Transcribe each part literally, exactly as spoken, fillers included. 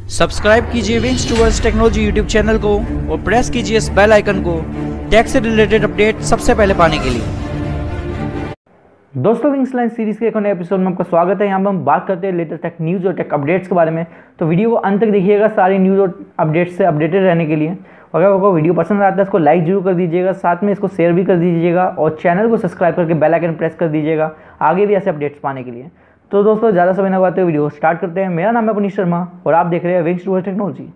Subscribe कीजिए wings towards technology YouTube channel को और प्रेस कीजिए इस बेल आइकन को टेक से रिलेटेड अपडेट सबसे पहले पाने के लिए। दोस्तों, विंग्स लाइन सीरीज के एक नए एपिसोड में आपका स्वागत है। यहाँ पर हम बात करते हैं लेटेस्ट टेक न्यूज़ और टेक अपडेट्स के बारे में। तो वीडियो को अंत तक देखिएगा सारी न्यूज़ और अपडेट्स से अपडेटेड रहने के लिए। अगर आपको वीडियो पसंद आता है इसको लाइक जरूर कर दीजिएगा, साथ में इसको शेयर भी कर दीजिएगा और चैनल को सब्सक्राइब करके बेल आइकन प्रेस कर दीजिएगा आगे भी ऐसे अपडेट्स पाने के लिए। तो दोस्तों, ज़्यादा समय न लगाते वीडियो स्टार्ट करते हैं। मेरा नाम है पुनीत शर्मा और आप देख रहे हैं विंग्स टूवर्ड्स टेक्नोलॉजी।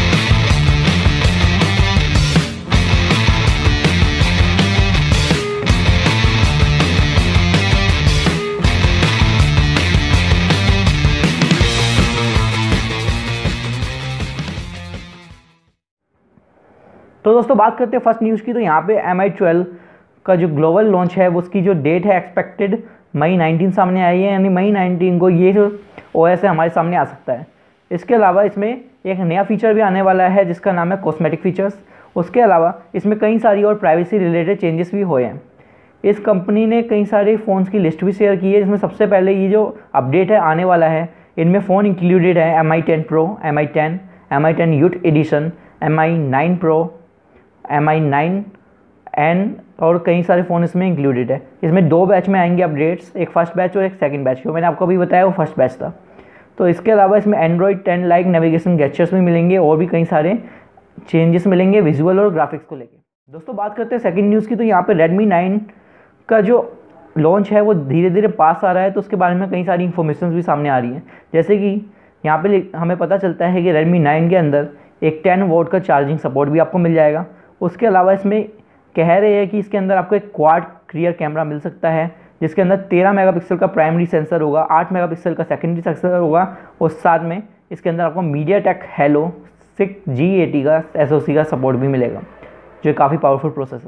तो दोस्तों, बात करते हैं फर्स्ट न्यूज़ की। तो यहाँ पे एम आई ट्वेल्व का जो ग्लोबल लॉन्च है उसकी जो डेट है एक्सपेक्टेड मई नाइनटीन सामने आई है, यानी मई नाइनटीन को ये जो ओ एस है हमारे सामने आ सकता है। इसके अलावा इसमें एक नया फीचर भी आने वाला है जिसका नाम है कॉस्मेटिक फीचर्स। उसके अलावा इसमें कई सारी और प्राइवेसी रिलेटेड चेंजेस भी हुए हैं। इस कंपनी ने कई सारे फ़ोन्स की लिस्ट भी शेयर की है, जिसमें सबसे पहले ये जो अपडेट है आने वाला है, इनमें फ़ोन इंक्लूडेड है M I ten pro, M I ten, M I ten youth edition, M I nine pro, M I nine N और कई सारे फ़ोन इसमें इंक्लूडेड है। इसमें दो बैच में आएंगे अपडेट्स, एक फर्स्ट बैच और एक सेकंड बैच। जो मैंने आपको अभी बताया वो फर्स्ट बैच था। तो इसके अलावा इसमें Android ten like navigation gadgets भी मिलेंगे और भी कई सारे चेंजेस मिलेंगे विजुअल और ग्राफिक्स को लेकर। दोस्तों, बात करते हैं सेकंड न्यूज़ की। तो यहाँ पे रेडमी नाइन का जो लॉन्च है वो धीरे धीरे पास आ रहा है, तो उसके बारे में कई सारी इन्फॉर्मेशन भी सामने आ रही हैं। जैसे कि यहाँ पे हमें पता चलता है कि रेडमी नाइन के अंदर एक टेन वोल्ट का चार्जिंग सपोर्ट भी आपको मिल जाएगा। उसके अलावा इसमें कह रहे हैं कि इसके अंदर आपको एक क्वाड रियर कैमरा मिल सकता है, जिसके अंदर तेरह मेगापिक्सल का प्राइमरी सेंसर होगा, आठ मेगापिक्सल का सेकेंडरी सेंसर होगा और साथ में इसके अंदर आपको MediaTek Helio six G eighty का एस ओ सी का सपोर्ट भी मिलेगा, जो काफ़ी पावरफुल प्रोसेसर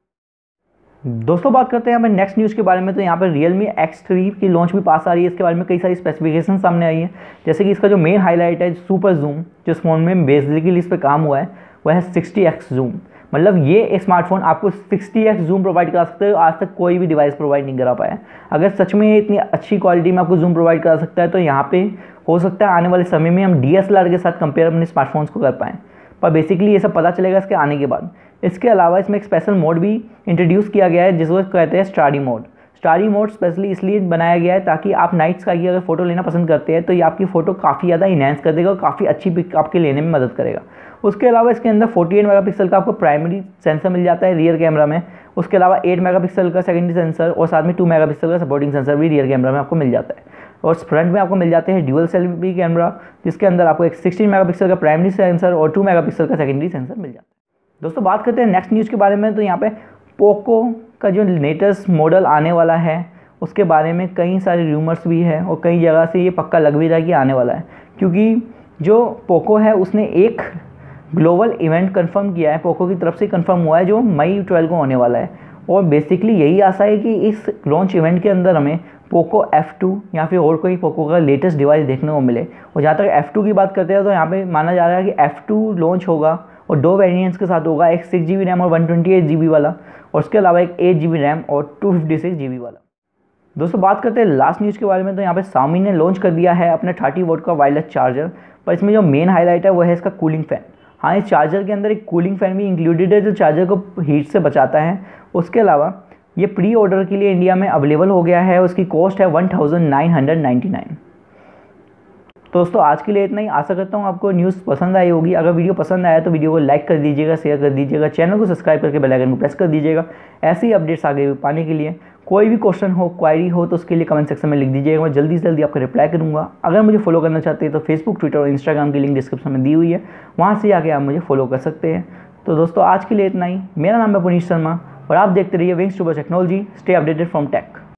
है। दोस्तों, बात करते हैं हमें नेक्स्ट न्यूज़ के बारे में। तो यहाँ पर रियलमी एक्स थ्री की लॉन्च भी पास आ रही है। इसके बारे में कई सारी स्पेसिफिकेशन सामने आई है, जैसे कि इसका जो मेन हाईलाइट है सुपर जूम, जो इस फोन में बेसिकली इस पर काम हुआ है वह है सिक्सटी एक्स जूम। मतलब ये स्मार्टफोन आपको सिक्सटी एक्स जूम प्रोवाइड करा सकते हो, आज तक कोई भी डिवाइस प्रोवाइड नहीं करा पाया। अगर सच में इतनी अच्छी क्वालिटी में आपको जूम प्रोवाइड करा सकता है तो यहाँ पे हो सकता है आने वाले समय में हम डी एस एल आर के साथ कंपेयर अपने स्मार्टफोन्स को कर पाएँ, पर बेसिकली ये सब पता चलेगा इसके आने के बाद। इसके अलावा इसमें एक स्पेशल मोड भी इंट्रोड्यूस किया गया है जिसको कहते हैं starry mode. Starry mode specially इसलिए बनाया गया है ताकि आप नाइट स्काई की अगर फोटो लेना पसंद करते हैं तो ये आपकी फ़ोटो काफ़ी ज़्यादा इनहेंस कर देगा और काफ़ी अच्छी पिक आपके लेने में मदद करेगा। उसके अलावा इसके अंदर अड़तालीस मेगापिक्सल का आपको प्राइमरी सेंसर मिल जाता है रियर कैमरा में। उसके अलावा आठ मेगापिक्सल का सेकेंडरी सेंसर और साथ में दो मेगापिक्सल का सपोर्टिंग सेंसर भी रियर कैमरा में आपको मिल जाता है। और फ्रंट में आपको मिल जाते हैं ड्यूअल सेल्फी कैमरा, जिसके अंदर आपको एक सोलह मेगापिक्सल का प्राइमरी सेंसर और दो मेगापिक्सल का सेकेंडरी सेंसर मिल जाता है। दोस्तों, बात करते हैं नेक्स्ट न्यूज़ के बारे में। तो यहाँ पे पोको का जो लेटेस्ट मॉडल आने वाला है उसके बारे में कई सारे रूमर्स भी है और कई जगह से ये पक्का लग भी रहा है कि आने वाला है, क्योंकि जो पोको है उसने एक ग्लोबल इवेंट कंफर्म किया है, पोको की तरफ से कंफर्म हुआ है, जो मई ट्वेल्व को होने वाला है। और बेसिकली यही आशा है कि इस लॉन्च इवेंट के अंदर हमें पोको एफ टू या फिर और कोई पोको का लेटेस्ट डिवाइस देखने को मिले। और जहाँ तक एफ टू की बात करते हैं तो यहाँ पे माना जा रहा है कि एफ टू लॉन्च होगा और दो वेरिएंट्स के साथ होगा, एक सिक्स जी बी रैम और one twenty eight G B वाला, और उसके अलावा एक एट जी बी रैम और two fifty six G B वाला। दोस्तों, बात करते हैं लास्ट न्यूज़ के बारे में। तो यहाँ पे Xiaomi ने लॉन्च कर दिया है अपना थर्टी वोट का वायरलेस चार्जर, पर इसमें जो मेन हाईलाइट है वो है इसका कूलिंग फ़ैन। हाँ, इस चार्जर के अंदर एक कूलिंग फ़ैन भी इंक्लूडेड है जो चार्जर को हीट से बचाता है। उसके अलावा ये प्री ऑर्डर के लिए इंडिया में अवेलेबल हो गया है, उसकी कॉस्ट है one thousand nine hundred ninety nine. दोस्तों, आज के लिए इतना ही। आशा करता हूँ आपको न्यूज़ पसंद आई होगी। अगर वीडियो पसंद आया तो वीडियो को लाइक कर दीजिएगा, शेयर कर दीजिएगा, चैनल को सब्सक्राइब करके बेल आइकन को प्रेस कर दीजिएगा ऐसे ही अपडेट्स आगे पाने के लिए। कोई भी क्वेश्चन हो, क्वायरी हो तो उसके लिए कमेंट सेक्शन में लिख दीजिएगा, मैं जल्दी से जल्दी आपको रिप्लाई करूँगा। अगर मुझे फॉलो करना चाहते हैं तो फेसबुक, ट्विटर और इंस्टाग्राम की लिंक डिस्क्रिप्शन में दी हुई है, वहाँ से आके आप मुझे फॉलो कर सकते हैं। तो दोस्तों, आज के लिए इतना ही। मेरा नाम है पुनीत शर्मा और आप देखते रहिए wings towards technology. Stay updated from take.